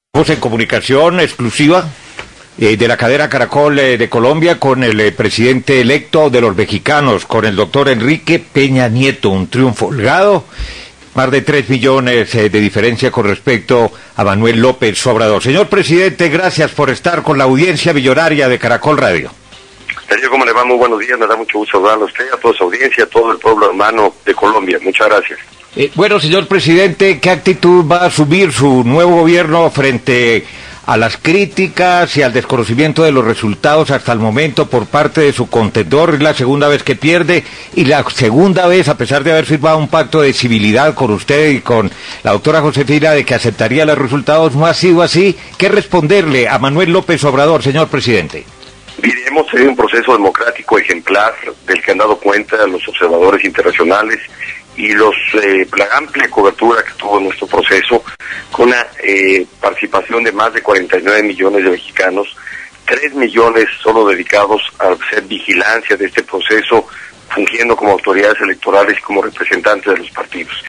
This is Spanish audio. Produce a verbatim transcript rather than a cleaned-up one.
Estamos en comunicación exclusiva eh, de la cadena Caracol eh, de Colombia con el eh, presidente electo de los mexicanos, con el doctor Enrique Peña Nieto, un triunfo holgado, más de tres millones eh, de diferencia con respecto a Manuel López Obrador. Señor presidente, gracias por estar con la audiencia millonaria de Caracol Radio. Sergio, ¿cómo le va? Muy buenos días, me da mucho gusto hablarle a usted, a toda su audiencia, a todo el pueblo hermano de Colombia. Muchas gracias. Eh, bueno, señor presidente, ¿qué actitud va a asumir su nuevo gobierno frente a las críticas y al desconocimiento de los resultados hasta el momento por parte de su contendor? Es la segunda vez que pierde y la segunda vez, a pesar de haber firmado un pacto de civilidad con usted y con la doctora Josefina de que aceptaría los resultados, no ha sido así. ¿Qué responderle a Manuel López Obrador, señor presidente? Mire, hemos tenido un proceso democrático ejemplar del que han dado cuenta los observadores internacionales y los eh, la amplia cobertura que tuvo nuestro proceso, con una eh, participación de más de cuarenta y nueve millones de mexicanos, tres millones solo dedicados a hacer vigilancia de este proceso, fungiendo como autoridades electorales y como representantes de los partidos.